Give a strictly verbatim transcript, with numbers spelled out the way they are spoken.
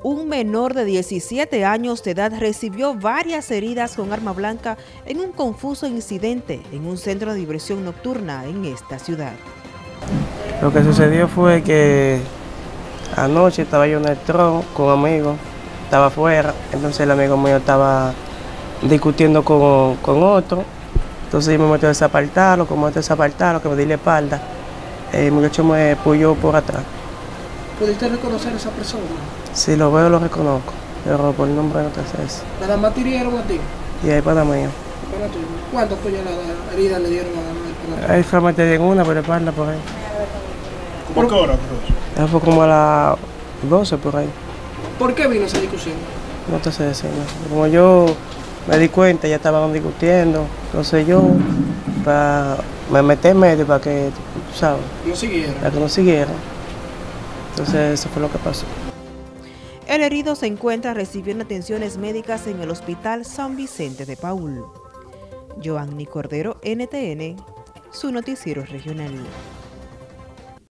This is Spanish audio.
Un menor de diecisiete años de edad recibió varias heridas con arma blanca en un confuso incidente en un centro de diversión nocturna en esta ciudad. Lo que sucedió fue que anoche estaba yo en el tron con amigos, estaba afuera, entonces el amigo mío estaba discutiendo con, con otro, entonces yo me metí a desapartarlo, como a desapartarlo, que me di la espalda, el muchacho me puyó por atrás. ¿Pudiste reconocer a esa persona? Si lo veo lo reconozco, pero por el nombre no te sé eso. ¿Nada más te hirieron a ti? Y ahí para mío. Para ti. ¿Cuántas heridas le dieron a la Ahí fue a meter en una por la espalda por ahí. ¿Cómo qué hora, profesor? Eso fue como a las doce por ahí. ¿Por qué vino esa discusión? No te sé decir, no. Como yo me di cuenta, ya estaban discutiendo, entonces yo pa, me metí en medio para que, tú sabes, no siguieran. Para que no siguieran. Entonces eso fue lo que pasó. El herido se encuentra recibiendo atenciones médicas en el Hospital San Vicente de Paúl. Joanny Cordero, N T N, su noticiero regional.